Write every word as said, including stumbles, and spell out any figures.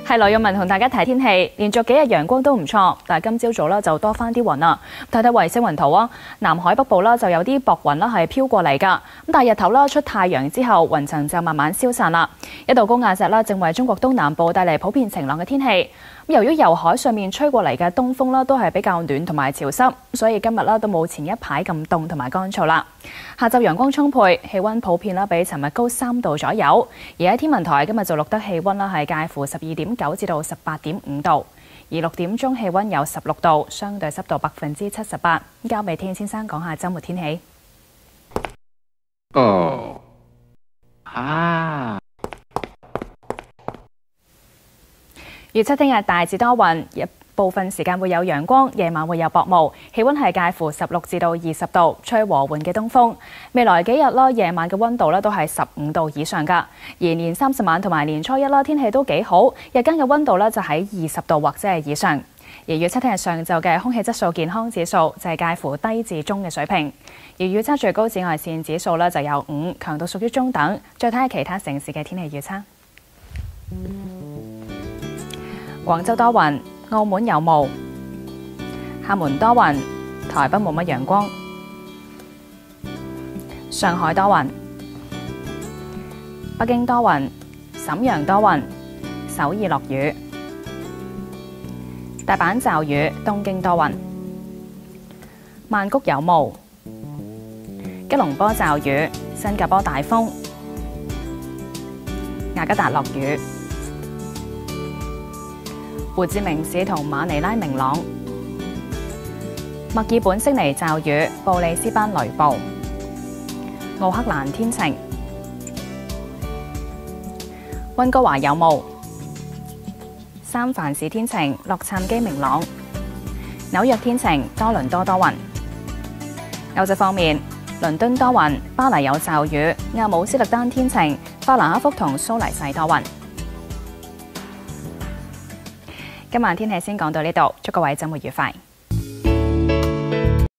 係羅玉文同大家睇天氣，連續幾日陽光都唔錯，但係今朝早咧就多翻啲雲啦。睇睇衛星雲圖啊，南海北部啦就有啲薄雲啦係飄過嚟㗎。咁但係日頭啦出太陽之後，雲層就慢慢消散啦。一道高壓脊啦正為中國東南部帶嚟普遍晴朗嘅天氣。由於由海上面吹過嚟嘅東風啦都係比較暖同埋潮濕，所以今日啦都冇前一排咁凍同埋乾燥啦。下晝陽光充沛，氣温普遍啦比尋日高三度左右。而喺天文台今日就錄得氣温啦係介乎十二點九至到十八點五度，而六點鐘氣温有十六度，相對濕度百分之七十八。交俾天先生講下週末天氣。 哦，啊！ 預測聽日大致多雲，部分時間會有陽光，夜晚會有薄霧，氣温係介乎十六至到二十度，吹和緩嘅東風。未來幾日啦，夜晚嘅温度咧都係十五度以上㗎。而年三十晚同埋年初一啦，天氣都幾好，日間嘅温度咧就喺二十度或者係以上。而預測聽日上晝嘅空氣質素健康指數就係介乎低至中嘅水平，而預測最高紫外線指數咧就有五，強度屬於中等。再睇下其他城市嘅天氣預測。廣州多雲，澳門有霧，廈門多雲，台北冇乜陽光，上海多雲，北京多雲，瀋陽多雲，首爾落雨，大阪驟雨，東京多雲，曼谷有霧，吉隆坡驟雨，新加坡大風，雅加達落雨。胡志明市同馬尼拉明朗，墨爾本悉尼驟雨，布里斯班雷暴，奧克蘭天晴，溫哥華有霧，三藩市天晴，洛杉磯明朗，紐約天晴，多倫多多雲。歐洲方面，倫敦多雲，巴黎有驟雨，阿姆斯特丹天晴，法蘭克福同蘇黎世多雲。今晚天氣先講到呢度，祝各位週末愉快。